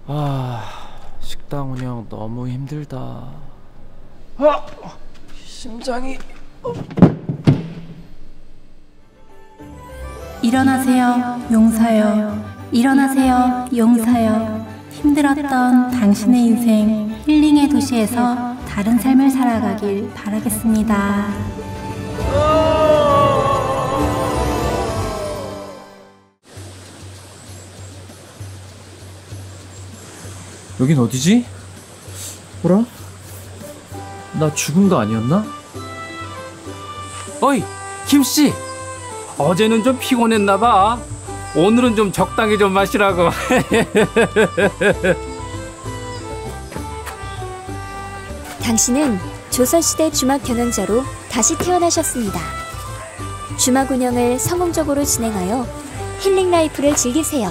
식당 운영 너무 힘들다. 심장이. 일어나세요, 용사여. 일어나세요, 용사여. 힘들었던 당신의 인생 힐링의 도시에서 다른 삶을 살아가길 바라겠습니다. 여긴 어디지? 뭐라? 나 죽은 거 아니었나? 어이, 김씨! 어제는 좀 피곤했나봐. 오늘은 좀 적당히 좀 마시라고. 당신은 조선시대 주막 경영자로 다시 태어나셨습니다. 주막 운영을 성공적으로 진행하여 힐링 라이프를 즐기세요.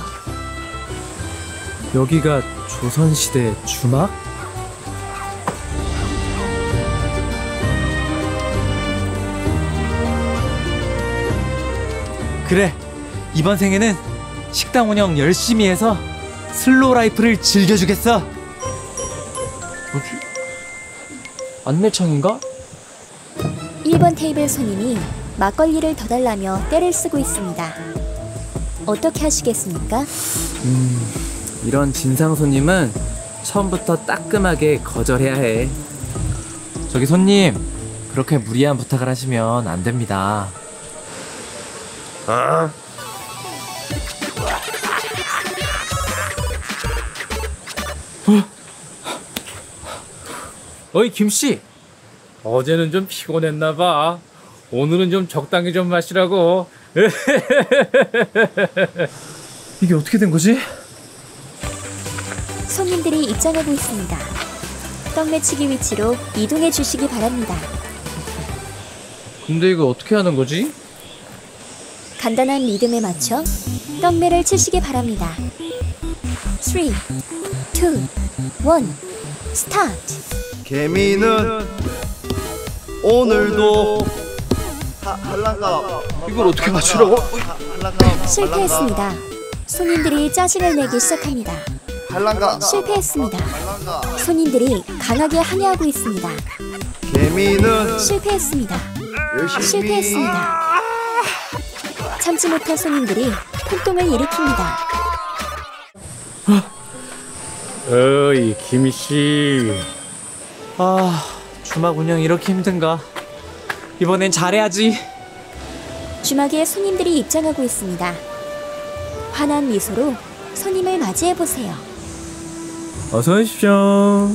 여기가 조선시대 주막? 그래, 이번 생에는 식당 운영 열심히 해서 슬로우 라이프를 즐겨주겠어. 뭐지? 안내창인가? 1번 테이블 손님이 막걸리를 더 달라며 떼를 쓰고 있습니다. 어떻게 하시겠습니까? 이런 진상 손님은 처음부터 따끔하게 거절해야 해. 저기 손님, 그렇게 무리한 부탁을 하시면 안 됩니다. 어이, 김씨! 어제는 좀 피곤했나봐. 오늘은 좀 적당히 좀 마시라고. 이게 어떻게 된 거지? 손님들이 입장하고 있습니다. 떡매치기 위치로 이동해 주시기 바랍니다. 근데 이거 어떻게 하는 거지? 간단한 리듬에 맞춰 떡매를 치시기 바랍니다. 3, 2, 1, 스타트! 개미는 오늘도 한란가. 이걸 어떻게 맞추라고? 실패했습니다. 손님들이 짜증을 내기 시작합니다. 한란가. 실패했습니다. 손님들이 강하게 항의하고 있습니다. 개미는 실패했습니다. 열심히. 실패했습니다. 참지 못한 손님들이 폭동을 일으킵니다. 어이, 김씨. 주막 운영 이렇게 힘든가? 이번엔 잘해야지. 주막에 손님들이 입장하고 있습니다. 환한 미소로 손님을 맞이해보세요. 어서 오십시오.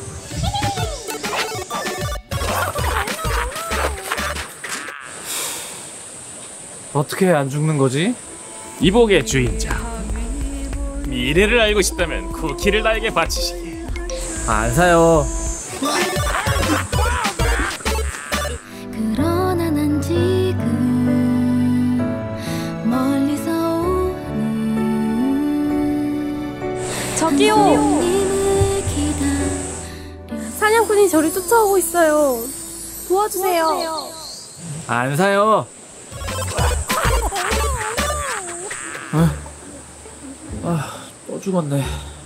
어떻게 안 죽는 거지? 이복의 주인장, 미래를 알고 싶다면 쿠키를 나에게 바치시기. 안 사요. 그러나 난 지금 멀리서 오는 저기요! 손님을 기다려. 사냥꾼이 저를 쫓아오고 있어요. 도와주세요. 안 사요. 또 죽었네.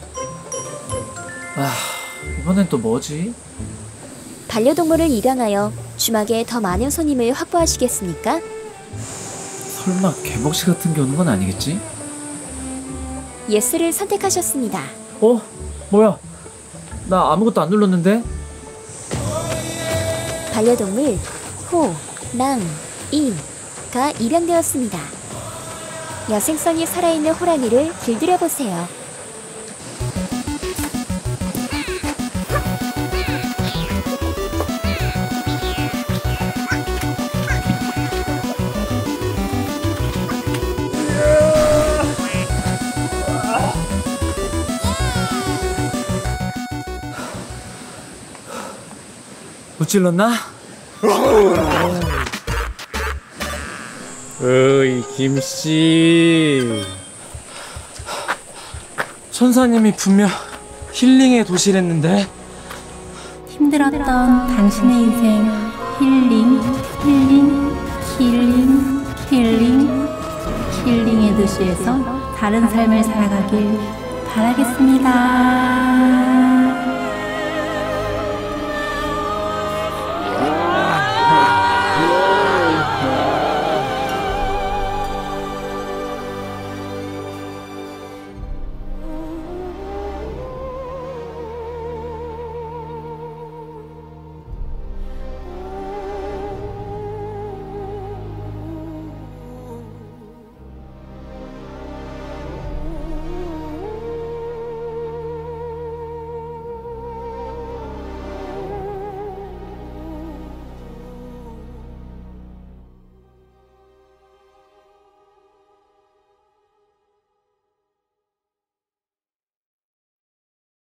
이번엔 또 뭐지? 반려동물을 입양하여 주막에 더 많은 손님을 확보하시겠습니까? 설마 개복시 같은 게 오는 건 아니겠지? 예스를 선택하셨습니다. 뭐야? 나 아무것도 안 눌렀는데? 반려동물 호, 랑, 이가 입양되었습니다. 야생성이 살아있는 호랑이를 길들여보세요. 못 찔렀나? 어이, 김씨. 천사님이 분명 힐링의 도시랬는데. 힘들었던 당신의 인생 힐링, 힐링, 힐링, 힐링, 힐링의 도시에서 다른 삶을 살아가길 잘하겠습니다.